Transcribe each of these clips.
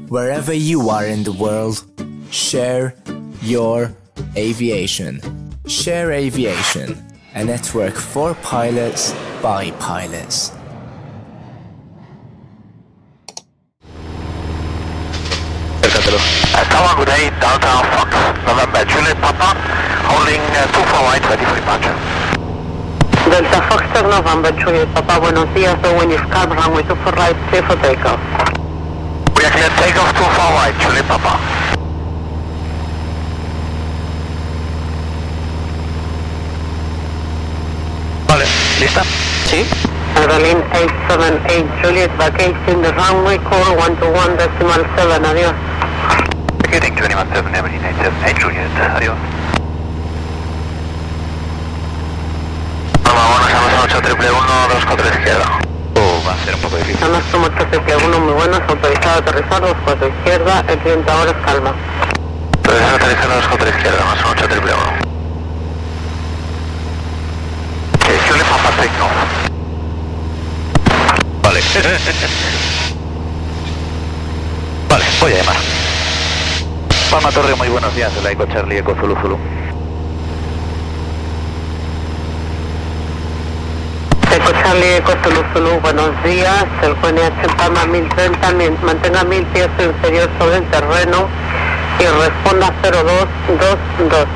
Wherever you are in the world, share your aviation. Share Aviation, a network for pilots by pilots. Tower, good day, Delta Fox, November Juliet Papa, holding 24 right, ready for departure. Delta Fox, November Juliet Papa, buenos días, the wind is calm, runway 24 right, clear for takeoff. We are clear takeoff 24 right, Juliet Papa. Vale, ¿lista? Sí. Berlin 878 Juliet, vacating the runway, call 121.7, adiós. Vacating 21.7, Berlin 878 Juliet, adiós. Vámonos a los 8 triple 1, 24 izquierda. Va a ser un poco difícil. Vamos como 8 triple 1, muy buenos, autorizado a aterrizar, 24 izquierda, el cliente ahora es calma. Autorizado a aterrizar, 24 izquierda, más 8 triple 1. Juliet Papa, take off. Vale. Vale, voy a llamar. Palma Torre, muy buenos días, el Eco Charlie, Eco Zulu Zulu. Eco Charlie, Eco Zulu Zulu, buenos días, el QNH en Palma 1030, mantenga 1000 pies inferior sobre el terreno y responda 0222.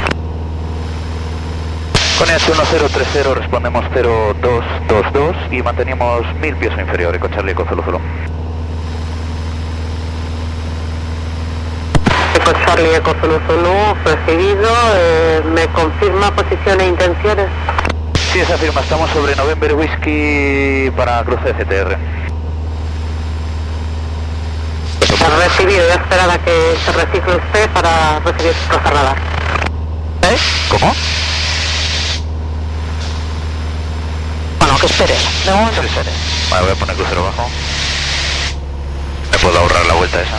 Con H1030 respondemos 0222 y mantenemos 1000 pies o inferior, Eco Charlie, Eco Zulu Zulu. Eco Charlie, Eco Zulu Zulu, recibido, ¿me confirma posición e intenciones? Sí, se afirma, estamos sobre November Whiskey para cruce de CTR. Recibido, ya esperar a que se recicle usted para recibir su plaza radar. ¿Cómo? Bueno, que espere, de momento Sí, espere. Vale, voy a poner crucero bajo. Me puedo ahorrar la vuelta esa.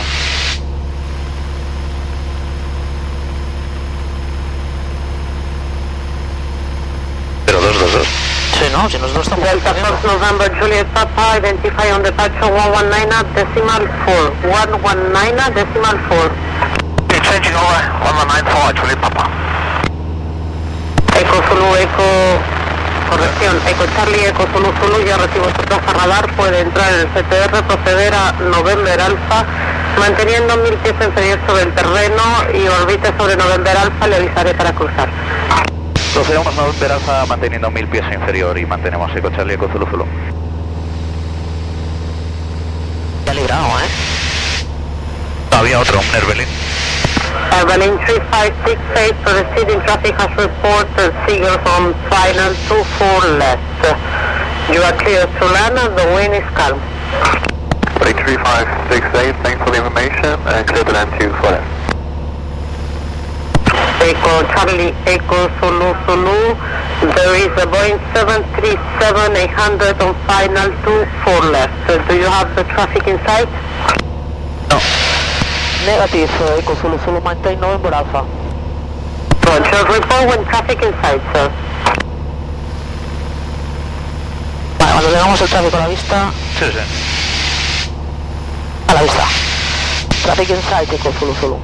Pero 222. Sí, no, si nosotros estamos... Delta Fox November Juliet Papa, identify on departure 119 decimal 4. 119 decimal 4. Okay, changing over, 1194, Juliet Papa. Eco Zulu, Eco... Corrección, Eco Charlie, Eco Zulu Zulu, ya recibo su plaza radar, puede entrar en el CTR, proceder a November Alpha, manteniendo 1000 pies inferior sobre el terreno y orbite sobre November Alpha, le avisaré para cruzar. Procedemos a November Alpha manteniendo 1000 pies inferior y mantenemos Eco Charlie, Eco Zulu Zulu. Ya librado, Había otro, un Erbelin. Berlin 3568, proceeding traffic has reported seagulls on final 24 left. You are clear to land, the wind is calm. Berlin 3568, thanks for the information, and clear to land 24 left. Echo Charlie, Echo Zulu Zulu, there is a Boeing 737-800 on final 24 left. Do you have the traffic in sight? No. Negative, Echo Zulu Zulu, maintain November Alpha. Roger, report when traffic in sight, sir. Vale, cuando tengamos el tráfico a la vista... Sí, sí. A la vista. Traffic in sight, Echo Zulu Zulu.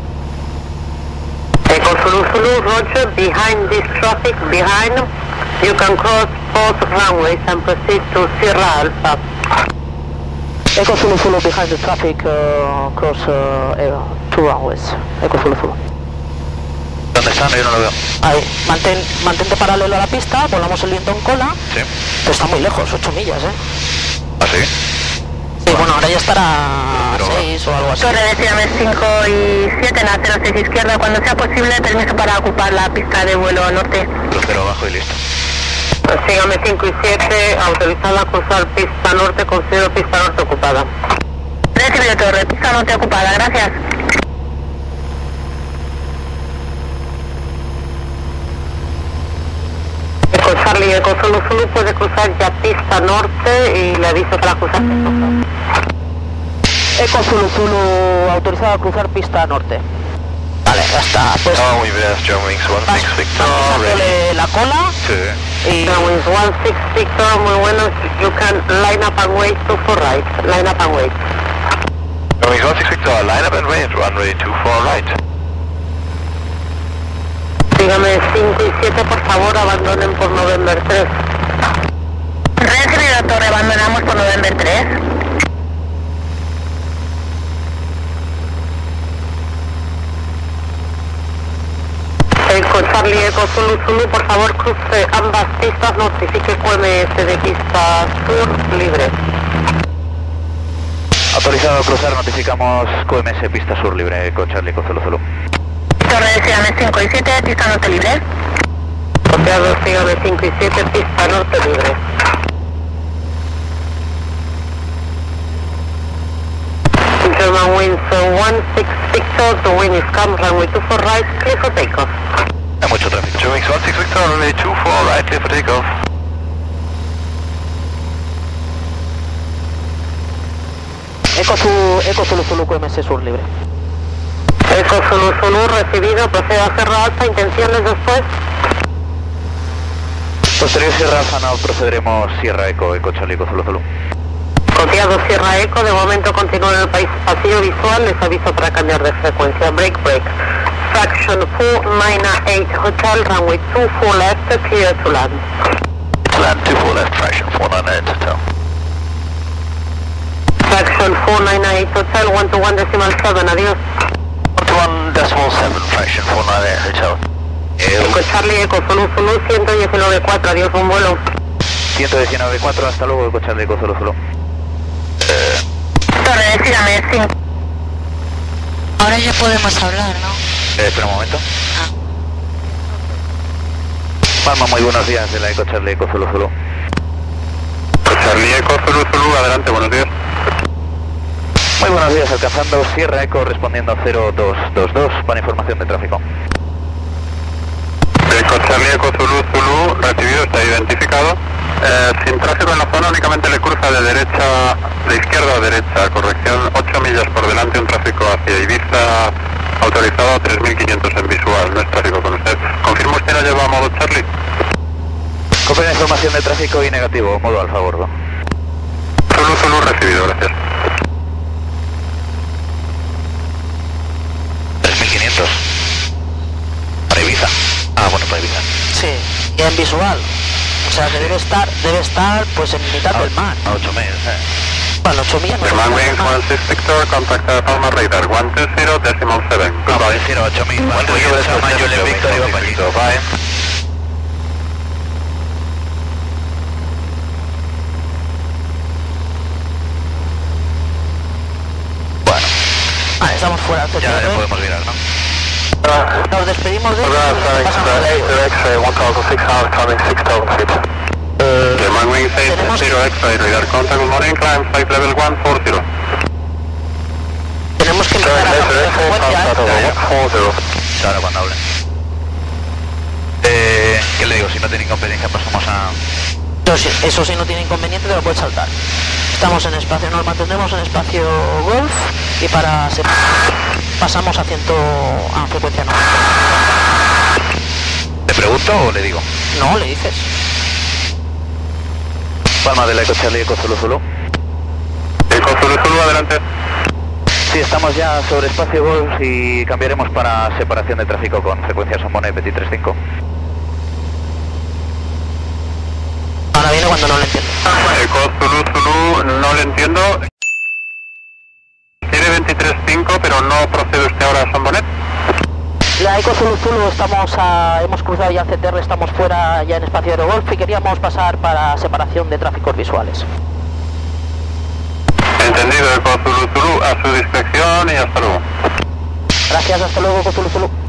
Echo Zulu Zulu, Roger, behind this traffic, behind, you can cross both runways and proceed to Sierra Alpha. Echo Zulu Zulu, behind the traffic, cross 2 runways. Echo Zulu Zulu. ¿Dónde están? Yo no lo veo. Ahí, mantente paralelo a la pista, volamos el viento en cola. Sí. Pero está muy lejos, 8 millas, ¿Ah, sí? Sí, bueno, ahora ya estará Pero 6 o algo así. Torre de Siames 5 y 7 en la 06 izquierda, cuando sea posible, permiso para ocupar la pista de vuelo norte. Crucero abajo y listo. Sígame 5 y 7, autorizada a cruzar pista norte, considero pista norte ocupada. Recibido Torre, pista norte ocupada, gracias. Eco Charlie, Eco Zulu Zulu, puede cruzar ya pista norte y le aviso para cruzar. Eco Zulu Zulu, autorizado a cruzar pista norte. Vale, ya está. Pues muy bien, John Wings 16 Victor, pisándole la cola. Sí. Y John Wings 16 Victor, muy buenos. You can line up and wait to for right. Line up and wait. Wings 16 Victor, line up and range, runway 24 right. Dígame 5 y 7, por favor, abandonen por November 3. Recibido, torre, abandonamos por November 3. Eco Charlie, Eco Zulu Zulu, por favor, cruce ambas pistas, notifique QMS de pista sur libre. Autorizado a cruzar, notificamos QMS pista sur libre, Eco Charlie, Eco Zulu Zulu. Torre, sígame 5 y 7, pista norte libre. Copiado, sígame 5 y 7, pista norte libre. German Wings 16 Victor, the wind is calm, runway 24 right, clear for takeoff. Hay mucho tráfico. German Wings 16 Victor, runway 24 right, clear for takeoff. Eco Zulu Zulu QMS sur libre. Eco Zulu Zulu, recibido, proceda a Sierra Alfa, intenciones después. Posterior Sierra Alfa, no procederemos Sierra Eco, Eco Charlie, Eco Zulu Zulu. Copiado Sierra Eco, de momento continúa en el pasillo visual, les aviso para cambiar de frecuencia. Break. Fraction 498 Hotel, runway 24 left, clear to land. Land 24 left, fraction 498 Hotel. Fraction 498 Hotel, 121.7, adiós. 121.7, fraction 498 Hotel. Eco Charlie, Eco Zulu Zulu, 119.4, adiós, un vuelo. 119.4, hasta luego, Eco Charlie, Eco Zulu Zulu. Torre, sígame 5. Ahora ya podemos hablar, ¿no? Espera un momento. Palma, muy buenos días de la Eco Charlie, Eco Zulu Zulu. Charlie Eco Zulu Zulu, adelante, buenos días. Muy buenos días, alcanzando Sierra Eco, respondiendo 0222 para información de tráfico. Eco Charlie Eco Zulu Zulu, recibido, está identificado. Sin tráfico en la zona, únicamente le cruza de izquierda a derecha, corrección 8 millas por delante, un tráfico hacia Ibiza, autorizado a 3500 en visual, no es tráfico con usted. ¿Confirma usted la lleva a modo Charlie? Copia de información de tráfico y negativo, modo alfa a bordo. Zulu Zulu, recibido, gracias. 3500. Para Ibiza. Ah, bueno, para Ibiza. Sí, y en visual. O sea que debe estar pues en mitad del mar. A 8 millas, Bueno, 8 millas. German Wings 16 Victor, contact Palma Radar 120.7. Goodbye. 08 mil, Juliet Victor y compañito, bye. Bueno, Vale, estamos fuera del ya CTR. podemos mirar, ¿no? Nos despedimos de él. German Wings 80 X-ray, radar contact, good morning, climb flight level 140. Tenemos que empezar a cambiar de frecuencia. Ahora cuando hable. ¿Qué le digo? Si no tiene inconveniencia pasamos a... Eso sí no tiene inconveniente, te lo puedes saltar. Estamos en espacio, nos mantendremos en espacio golf y para pasamos a frecuencia no. ¿Le pregunto o le digo? No, le dices. Palma de la Eco Charlie, Eco Zulu Zulu. Eco Zulu Zulu, adelante. Sí, estamos ya sobre espacio golf y cambiaremos para separación de tráfico con frecuencia Sombone 23.5. Ahora viene cuando no le entiendo. Eco Zulu Zulu, no le entiendo. Tiene 23.5, pero no procede usted ahora a San Bonet. La Eco Zulu Zulu hemos cruzado ya el CTR, estamos fuera ya en espacio aerogolf y queríamos pasar para separación de tráficos visuales. Entendido, Eco Zulu Zulu, a su discreción y hasta luego. Gracias, hasta luego, Eco Zulu Zulu.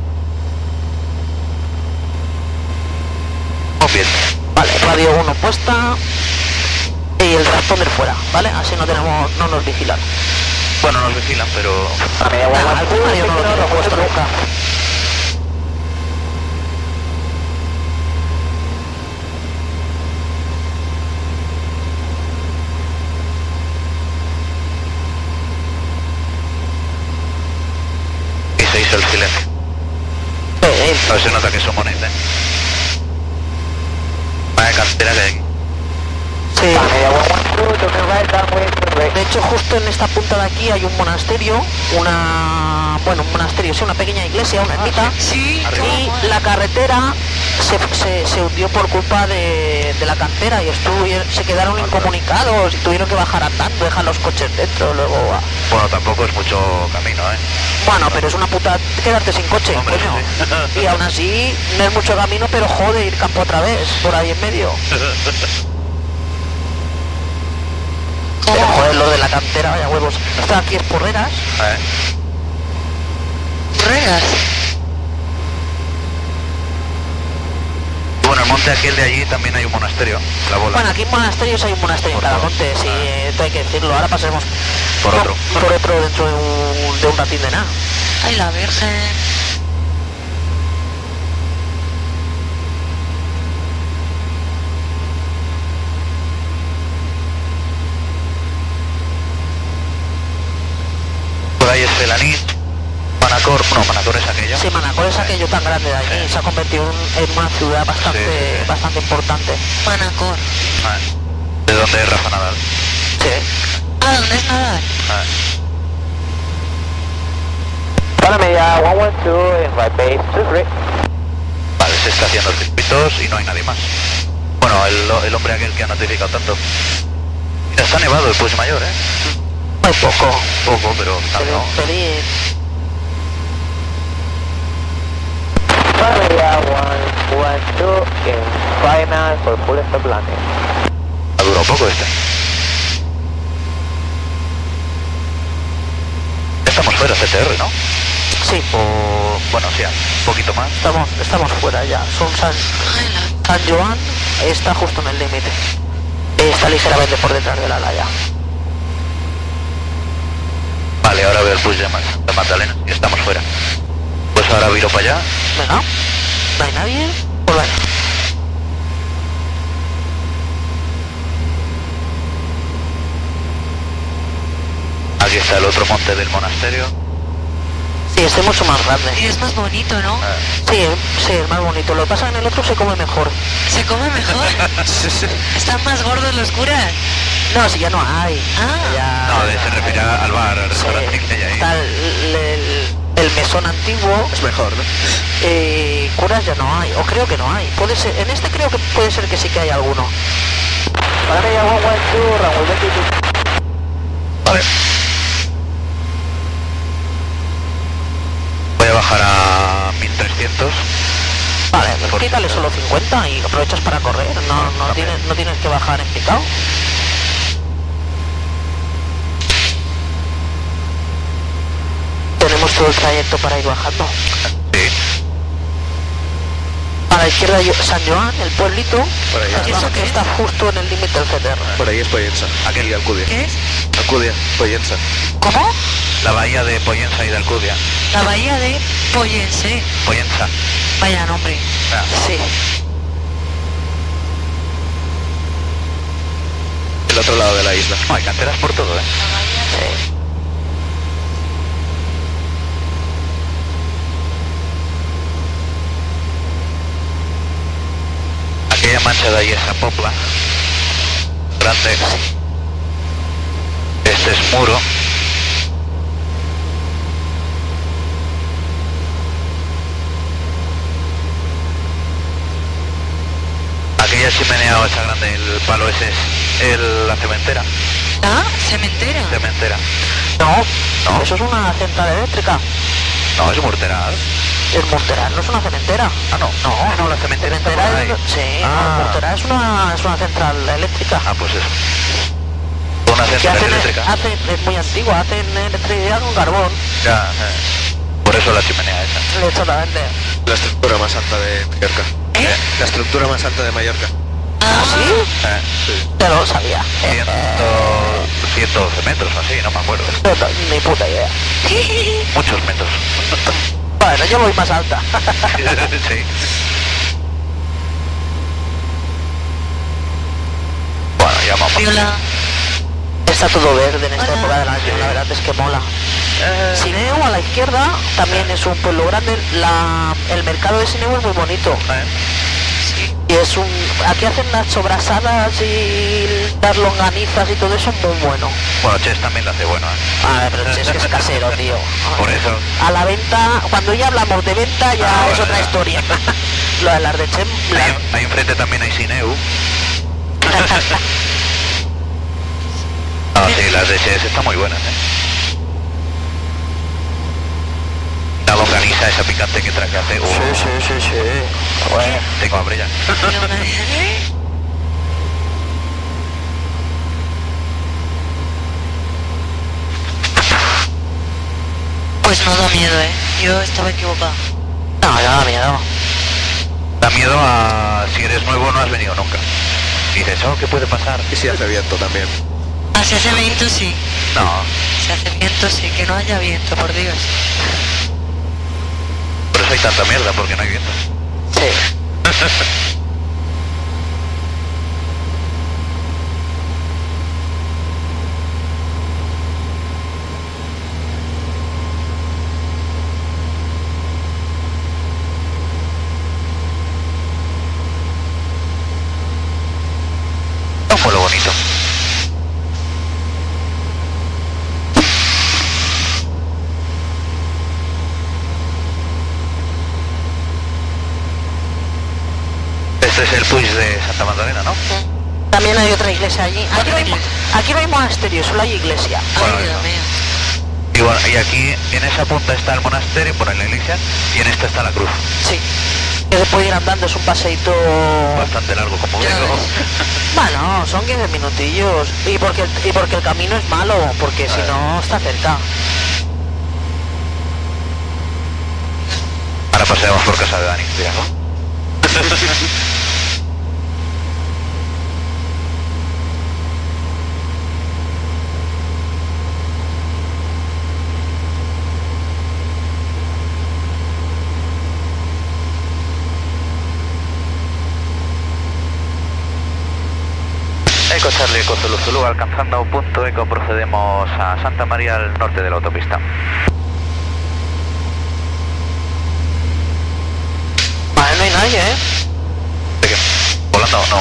Muy bien. Vale, radio 1 puesta y el transponder fuera, ¿vale? Así no nos vigilan. Bueno, nos vigilan, pero... Algún radio no lo tengo puesto nunca. Y se hizo el silencio. No se nota que son monedas, Vaya cantera que hay. Sí. de hecho justo en esta punta de aquí hay un monasterio, un monasterio, sí, una pequeña iglesia, una ermita. Sí. Y la carretera se hundió por culpa de la cantera y se quedaron incomunicados y tuvieron que bajar andando, dejar los coches dentro, luego... Bueno, tampoco es mucho camino, ¿eh? Bueno, pero es una puta quedarte sin coche, Hombre, coño. sí. Y aún así no es mucho camino, pero jode ir campo otra vez, por ahí en medio. Pero joder, lo de la cantera, vaya huevos. Esto aquí es Porreras. Porreras. Bueno, el monte aquel de allí también hay un monasterio, la bola. Bueno, aquí en monasterios hay un monasterio en cada monte, sí, esto hay que decirlo. Ahora pasemos Por otro. por otro dentro de un ratín de nada. Ay, la Virgen. Por ahí es Felanís, Manacor, no, Manacor es aquello. Sí, Manacor es aquello tan grande de allí, se ha convertido en una ciudad bastante, Sí. bastante importante. Manacor. ¿De dónde es Rafa Nadal? Sí. Ah, ¿dónde es Nadal? Para media 112 en right base 23. Vale, se está haciendo circuitos y no hay nadie más. Bueno, el hombre aquel que ha notificado tanto. Mira, está nevado el Puig Mayor, ¿eh? Muy poco. Poco, pero está Se ve nevado. un pelín. Para media 112 en final for full stop landing. Ha durado poco este. Estamos fuera CTR, ¿no? Sí, O... bueno, sí, un poquito más. estamos fuera ya. Son San Joan está justo en el límite. Está ligeramente por detrás de la Laya. Vale, ahora veo el Puig de Magdalena y estamos fuera. Pues ahora viro para allá. Venga, no hay nadie. Pues venga. Aquí está el otro monte del monasterio. Sí, este es mucho más grande. Y es más bonito, ¿no? Sí, es más bonito. Lo que pasa es que en el otro se come mejor. Se come mejor. Están más gordos los curas. No, si ya no hay. Ya, No, se refiere al bar, al sí, restaurante que hay ahí. está el mesón antiguo. Es mejor, ¿no? Curas ya no hay, o creo que no hay. Puede ser, en este creo que puede ser que sí que hay alguno. Para media 112 runway 22. Vale. Voy a bajar a 1300. Vale, Por quítale si- solo 50 y aprovechas para correr. No tienes que bajar en picado. Tenemos todo el trayecto para ir bajando. Sí. A la izquierda San Joan, el pueblito. Por ahí. ¿Y eso que está justo en el límite del CTR? Por ahí es Pollensa. Aquí y Alcudia. ¿Qué es? Alcudia, Pollensa. ¿Cómo? La bahía de Pollensa y de Alcudia. La bahía de Pollense. Pollensa. Vaya nombre. Ah, Sí. El otro lado de la isla. no, hay canteras por todo, ¿eh? Sí. Aquella mancha de ahí es la Popla. Grande. Este es Muro. Aquella chimenea o esa grande, el palo ese es la cementera. Ah, cementera. Cementera. No, eso es una central eléctrica. No, es mortera. El Morteral no es una cementera. Ah, no. No, la cementera está por Cementera ahí. sí, Ah. Morteral es una central eléctrica. Ah, pues eso. Una Que central hacen, eléctrica. es muy antigua, hacen electricidad con carbón. Ya, por eso la chimenea esa. Exactamente. La estructura más alta de Mallorca. ¿Eh? La estructura más alta de Mallorca. Ah, ¿Sí? Sí. Ya lo sabía. 112 metros o así, no me acuerdo. Ni puta idea. Muchos metros. Bueno, yo voy más alta. Sí. Bueno, ya vamos. Viola. Está todo verde en esta Hola. época del año, la verdad es que mola. Sineu a la izquierda también es un pueblo grande. El mercado de Sineu es muy bonito. Sí. Y es un... Aquí hacen las sobrasadas y las longanizas y todo eso muy bueno. Bueno, Ches también lo hace bueno, ¿eh? A ver, pero es que es casero, tío. Por eso. A la venta, cuando ya hablamos de venta ya es otra historia. Lo de las de Ches... Ahí enfrente también hay Sineu. Ah, sí, las de Ches están muy buenas, ¿eh? La longaniza esa picante que trae que hace... Sí. Bueno, tengo hambre ya. Pues no da miedo, yo estaba equivocado. No da miedo. Da miedo a si eres nuevo no has venido nunca. Y dices, oh, ¿qué puede pasar? Y si hace viento también. Ah, si hace viento sí. No. Si hace viento sí, que no haya viento, por Dios. Por eso hay tanta mierda, porque no hay viento. Sí. Fue lo bonito. Este es el Puig de Santa Magdalena, ¿no? También hay otra iglesia allí. Aquí no hay monasterio, solo hay iglesia. Bueno, Ay, Dios eso. mío. Y bueno, y aquí en esa punta está el monasterio, por ahí la iglesia, y en esta está la cruz. Sí. Que se puede ir andando, es un paseíto... Bastante largo, como Ya veo. Bueno, son 15 minutillos. Y porque el camino es malo, porque si no está cerca. Ahora paseamos por casa de Dani, mira, ¿no? Eco Charlie, Eco Zulu Zulu, alcanzando un punto Eco, procedemos a Santa María al norte de la autopista. Vale, no hay nadie, ¿eh? ¿De qué? ¿Volando? No.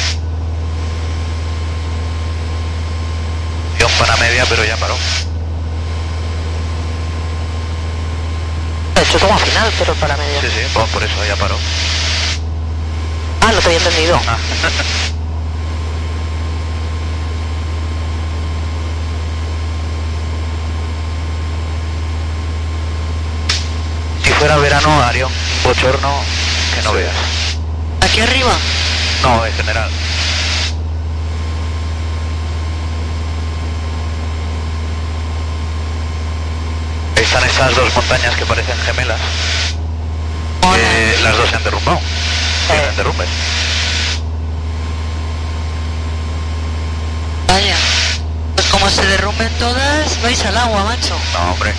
Dio para media, pero ya paró. De hecho, como final, pero para medio. Sí, por eso ya paró. Ah, no te había entendido. Ah. Si fuera verano haría un bochorno que no veas. ¿Aquí arriba? No, en general. Están esas dos montañas que parecen gemelas. Las dos se han derrumbado. Tienen derrumbes. Vaya. Pues como se derrumben todas, vais al agua, macho. No, hombre.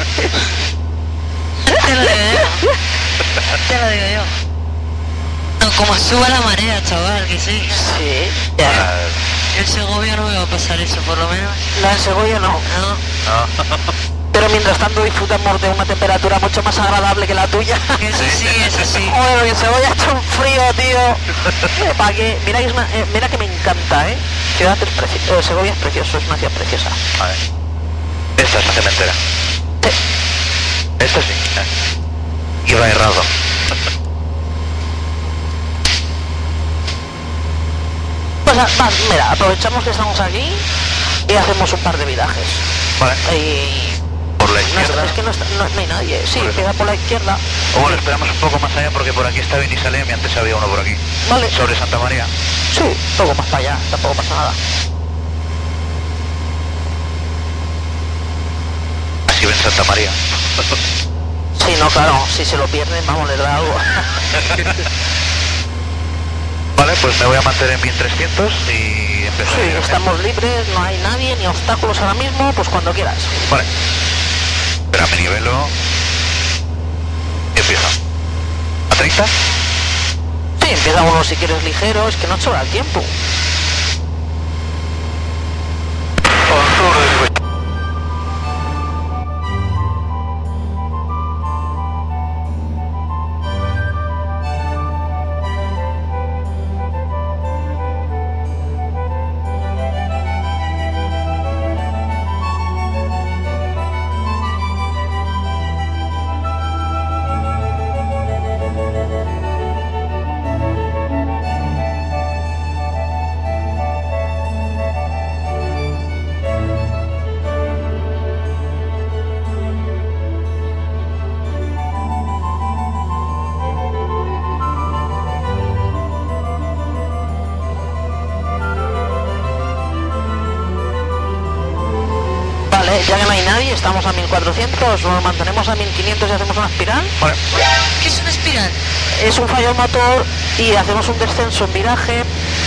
Te lo digo yo. Te lo digo yo. No, como suba la marea, chaval, que sí. Sí, ya. En Segovia no me va a pasar eso, por lo menos. La de Segovia no. No. Pero mientras tanto disfrutamos de una temperatura mucho más agradable que la tuya. Eso sí, eso sí. Bueno, que Segovia ha hecho un frío, tío. ¿Para qué? Mira que, mira que me encanta, ¿eh? Ciudad es Segovia es precioso, es una ciudad preciosa. A ver. Esta es la cementera. Esto sí. Iba errado. Pues mira, aprovechamos que estamos aquí y hacemos un par de virajes. Vale. Y... Por la No, izquierda. es que no hay nadie. Sí, Por eso. queda por la izquierda. O bueno, esperamos un poco más allá porque por aquí está Benisalem y antes había uno por aquí. Vale. Sobre Santa María. Sí, un poco más para allá, tampoco pasa nada. Así ven Santa María. Sí, no, claro, si se lo pierden, vamos, les da algo. Vale, pues me voy a mantener en 1300 y empezar. Sí, estamos libres, no hay nadie, ni obstáculos ahora mismo, pues cuando quieras. Vale. Espera, me nivelo. Y empiezo. ¿A 30? Sí, empieza uno si quieres ligero, es que no sobra el tiempo. estamos a 1400, nos mantenemos a 1500 y hacemos una espiral. Vale. ¿Qué es una espiral? Es un fallo al motor y hacemos un descenso en viraje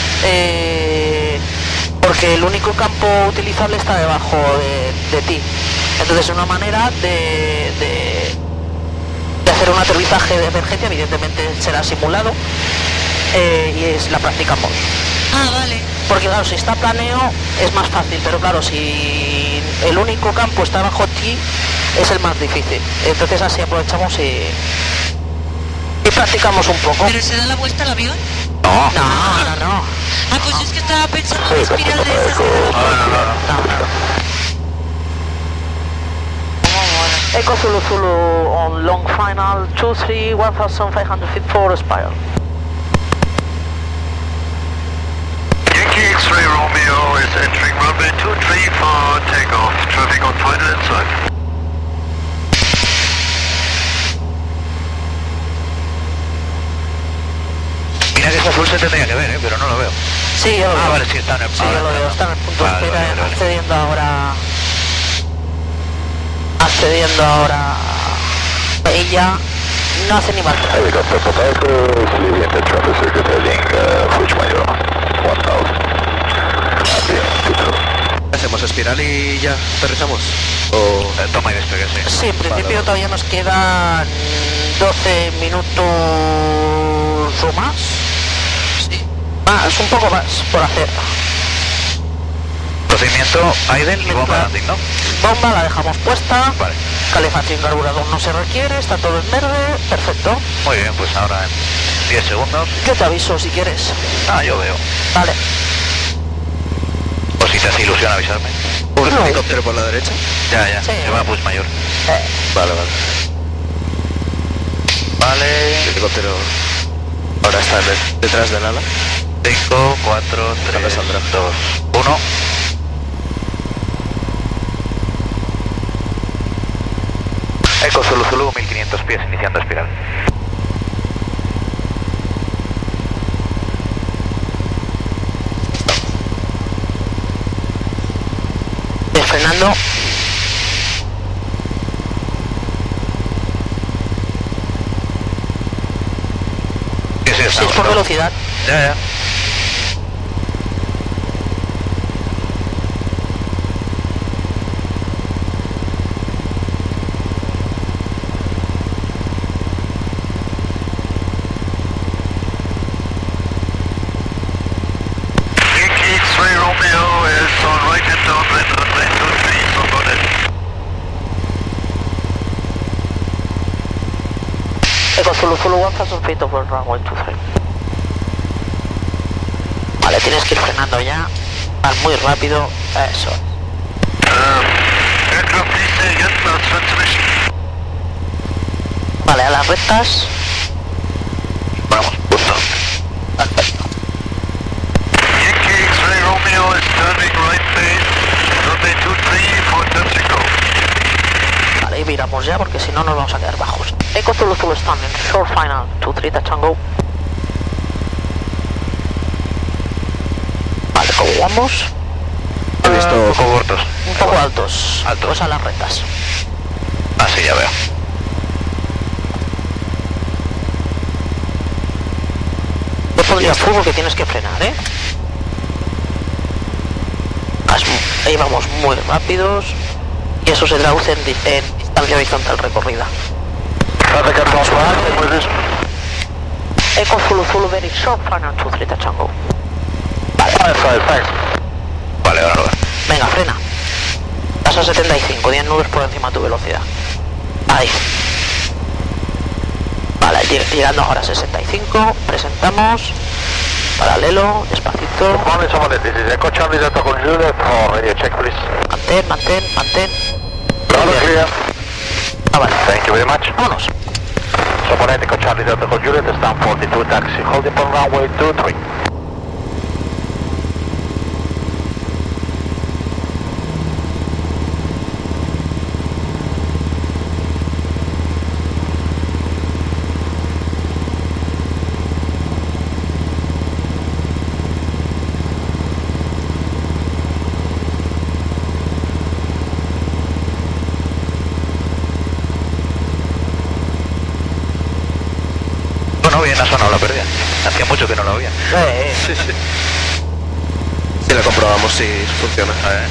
porque el único campo utilizable está debajo de ti. Entonces es una manera de hacer un aterrizaje de emergencia, evidentemente será simulado y la practicamos. Ah, vale. Porque claro, si está planeo es más fácil, pero claro, si el único campo está bajo ti es el más difícil. Entonces así aprovechamos y practicamos un poco. ¿Pero se da la vuelta al avión? No. No. Ah, pues es que estaba pensando en una espiral de esas. Echo Zulu Zulu on long final 23 1500 feet for spiral. Yankee X-ray Romeo is entering runway 23 for takeoff. Traffic on final inside. Mira que ese azul se tendría que ver, pero no lo veo. Sí, yo lo veo. Vale, sí, está en el... Sí, yo lo veo, está en el punto de espera, accediendo ahora ella no hace ni marca. ¿Hacemos espiral y ya aterrizamos? ¿O toma y despegue, sí? Sí, en principio todavía nos quedan 12 minutos o más. Sí. Más, un poco más por hacer. Procedimiento Aiden y bomba landing, ¿no? Bomba la dejamos puesta. Vale. Calefacción carburador no se requiere, está todo en verde, perfecto. Muy bien, pues ahora en 10 segundos. Yo te aviso si quieres. Yo veo. Vale. Pues si te hace ilusión avisarme. un helicóptero por la derecha? Ya. Sí. Se va a Puig Mayor. Vale. Vale. El helicóptero ahora está detrás del ala. 5, 4, 3, 2, 1. Eco Zulu Zulu, 1500 pies, iniciando espiral. Frenando. ¿Qué es eso? Sí, es por velocidad. Ya. Zulu Zulu 1000 feet over runway 23. Vale, tienes que ir frenando ya. Vas muy rápido. Eso. Vale, a las rectas. Vamos, punto. Perfecto. Yankee X-ray Romeo is turning right base. Runway 23 for touch and go. Vale, y viramos ya porque si no nos vamos a quedar bajos. Echo Zulu Zulu standing, short final, 2-3 touch and go. Vale, ¿cómo vamos? He visto Un poco cortos. Un poco altos. Altos. Pues a las rectas. Ah, sí, ya veo. Yo pondría fuego que tienes que frenar, ¿eh? Ahí vamos muy rápidos. Y eso se traduce en distancia horizontal recorrida. Echo Zulu Zulu very short final 2-3 touch and go. Vale, ahora lo veo. Venga, frena. Vas a 75, 10 nubes por encima de tu velocidad. Ahí. Vale, llegando ahora a 65, presentamos. Paralelo, despacito. Mantén. Ah, vale. Thank you very much. Vámonos. Soporetico Charlie Delta con Juliet, stand 42 taxi, holding for runway 23. Hacía mucho que no lo había. Sí, sí. Y lo comprobamos si funciona. A ver.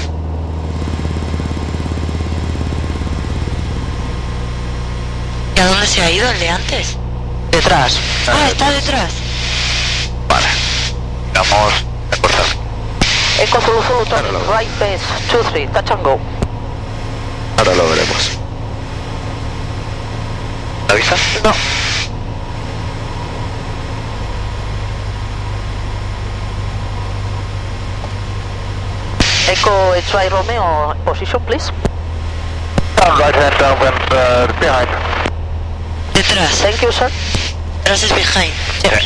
¿Y a dónde se ha ido el de antes? Detrás. Ah, está detrás. Vale. Vamos a cortar. Eco Zulu Zulu, turning right base, 2-3, touch and go. Ahora lo veremos. ¿Me avisas? No. Echo X-Ray Romeo, position please. Right hand downwind behind. Detrás. Thank you, sir. Detrás es behind. Yes.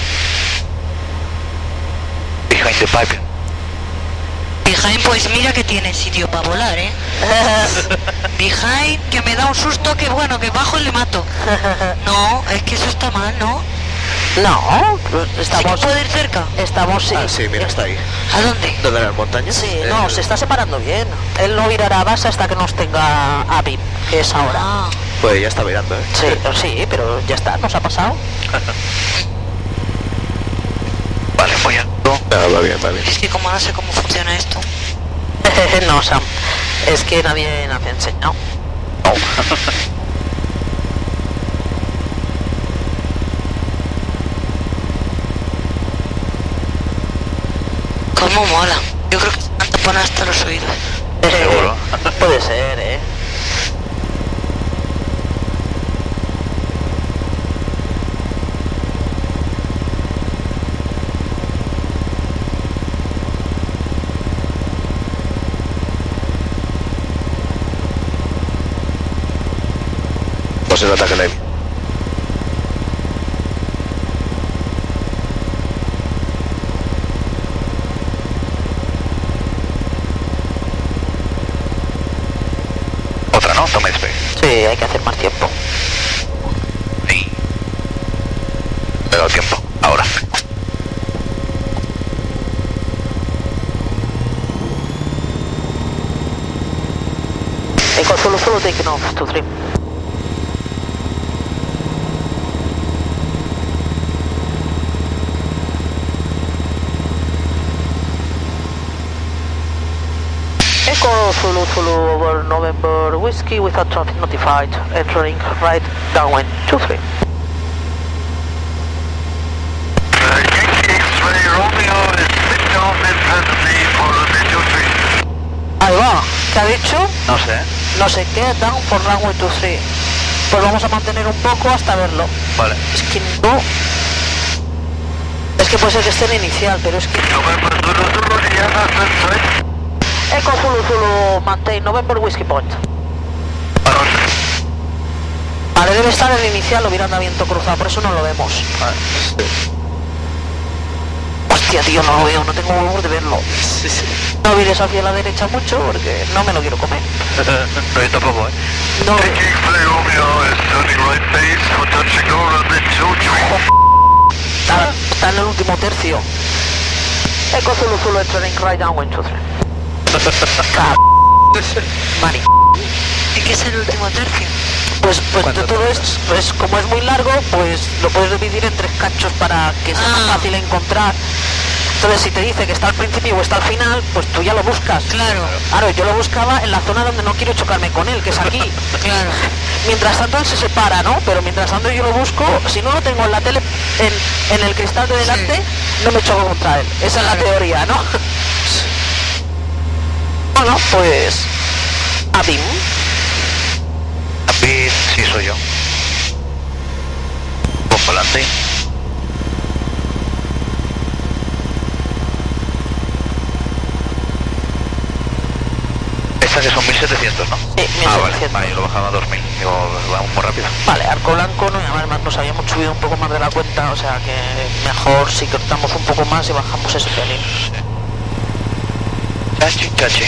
Behind the pipe. Behind, pues mira que tiene sitio para volar, ¿eh? Behind, que me da un susto que bueno, que bajo y le mato. No, es que eso está mal, ¿no? No, ¿Sí estamos... que puede ir cerca? Estamos, sí. Ah, sí, mira, está ahí. ¿A dónde? ¿Dónde eran las montañas? Sí, no, se está separando bien. Él no virará a base hasta que nos tenga a BIM, que es ahora. Ah, Pues ya está mirando, ¿eh? Sí, sí, pero ya está, nos ha pasado. Vale, voy a... Ah, va bien, va bien. es que como no sé cómo funciona esto. No, Sam, es que nadie nos ha enseñado. ¿Cómo mola? Yo creo que se van a tapar hasta los oídos. Seguro. Puede ser, ¿eh? Pues el ataque Navy. Otra, ¿no? Toma space. Sí, hay que hacer más tiempo. Sí. Me da tiempo. Ahora. Echo Zulu Zulu taking off, 2-3. Echo Zulu Zulu over November Whiskey without traffic notified, entering right downwind, 2-3. X-ray Romeo is split downwind presently for runway 23. Ahí va, ¿qué ha dicho? No sé. No sé qué, down for runway 23. Pues vamos a mantener un poco hasta verlo. Vale. Es que no... Es que puede ser que esté en inicial, pero es que... November Zulu Zulu, Diana, left Echo Zulu Zulu, maintain November Whiskey Point. Vale, debe estar en inicial o mirando a viento cruzado, por eso no lo vemos. Hostia, tío, no lo veo, no tengo huevos de verlo. Sí, sí. No mires hacia la derecha mucho porque no me lo quiero comer. No, yo tampoco, ¿eh? No, X-ray Romeo is turning right base for touch and go runway 23. está en el último tercio. Echo Zulu Zulu entering right downwind 23. Mani. ¿Y qué es el último tercio? Pues de ¿Cuánto todo tardas? esto, pues como es muy largo, pues lo puedes dividir en 3 cachos para que sea más fácil encontrar. Entonces si te dice que está al principio o está al final, pues tú ya lo buscas. Claro. Claro, yo lo buscaba en la zona donde no quiero chocarme con él, que es aquí. Claro. Mientras tanto él se separa, ¿no? Pero mientras tanto yo lo busco, si no lo tengo en la tele, en el cristal de delante, no me choco contra él. Esa es la teoría, ¿no? Bueno, pues... Adim. David, sí soy yo. Con volante. Esta que son 1700, ¿no? Sí, Ah, vale. 1700. Vale, yo lo bajaba a 2000. Digo, vamos muy rápido. Vale, arco blanco, ¿no? Y además nos habíamos subido un poco más de la cuenta, o sea que mejor si cortamos un poco más y bajamos ese pelín. Chachi, chachi.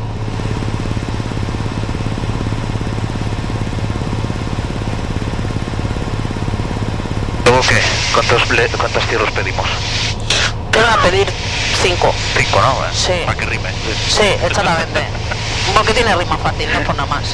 ¿Luego qué? ¿Cuántos tiros pedimos? Te voy a pedir 5. 5, ¿no? Sí. Para que rime. Sí, exactamente. Porque tiene rima fácil, no por nada más.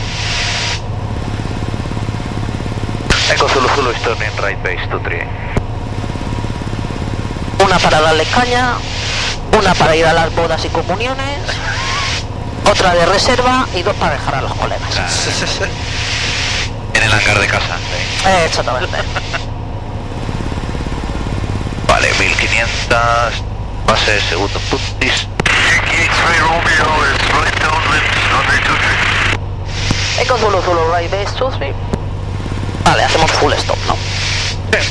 Echo Zulu Zulu is turning right base 23. una para darle caña, una para ir a las bodas y comuniones, otra de reserva y 2 para dejar a los colegas. En el hangar de casa. Sí. Exactamente. Vale, 1500, base segundo puntis. Eco Zulu Zulu right base 2-3. Vale, hacemos full stop, ¿no? Sí.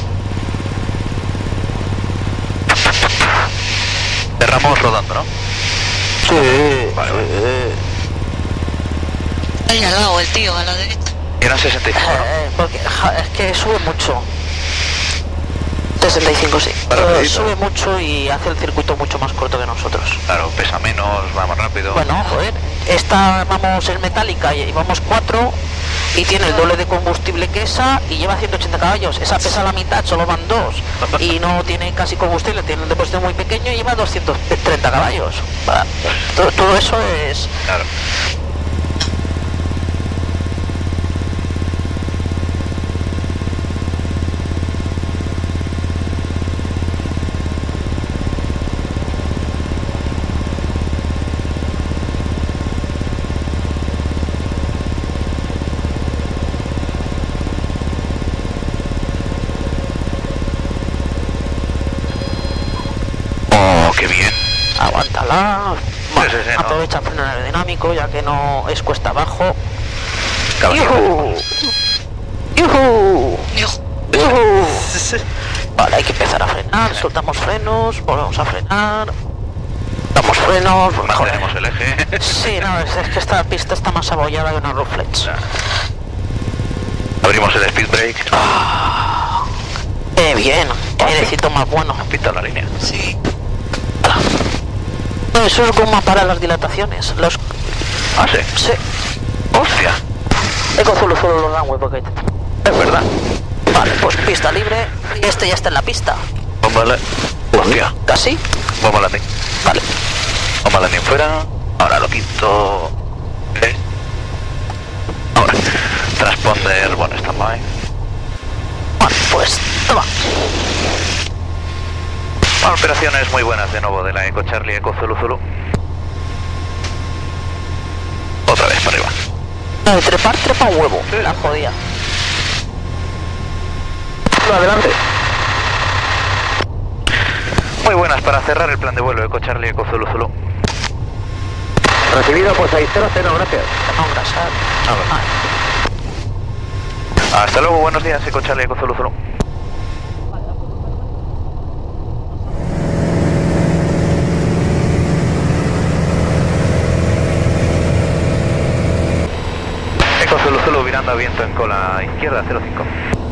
Cerramos rodando, ¿no? Sí. Vale, vale. Ahí al lado, el tío, a la derecha. Eran 65, ¿no? Porque es que sube mucho. 65, sí. Sube mucho y hace el circuito mucho más corto que nosotros. Claro, pesa menos, va más rápido. Bueno, joder, esta vamos en metálica y vamos 4 y tiene el doble de combustible que esa y lleva 180 caballos. Esa pesa la mitad, solo van 2 y no tiene casi combustible, tiene un depósito muy pequeño y lleva 230 caballos. Todo eso es... Claro. Qué bien. Aguántala. Vale, sí, no. aprovecha el freno aerodinámico ya que no es cuesta abajo. ¡Yujú! ¡Yujú! Hijo, ¡Yujú! Vale, hay que empezar a frenar. Soltamos frenos, volvemos a frenar. Damos frenos. Mantenemos el eje. Sí, no, es que esta pista está más abollada que una Ruflex. Abrimos el speed brake. Bien, airecito más bueno. Pita la línea. sí. No, eso es goma para las dilataciones. Los... Ah, sí. Sí. Hostia. Eco Zulu Zulu lo dan, porque... Es verdad. Vale, pues pista libre. Este ya está en la pista. Bomba hostia. ¿Casi? Bomba landing. Vale. Bomba landing fuera. Ahora lo quito. Ahora. Transponder, bueno, standby. Bueno, pues toma. Bueno, operaciones muy buenas de nuevo de la Eco Charlie Eco Zulu Zulu. Otra vez para arriba. No, de trepar, trepa un huevo. La jodía. Adelante. Muy buenas para cerrar el plan de vuelo Eco Charlie Eco Zulu Zulu. Recibido por 600, gracias. No, gracias. Hasta luego, buenos días Eco Charlie Eco Zulu Zulu. Eco Zulu Zulu virando a viento en cola izquierda 05.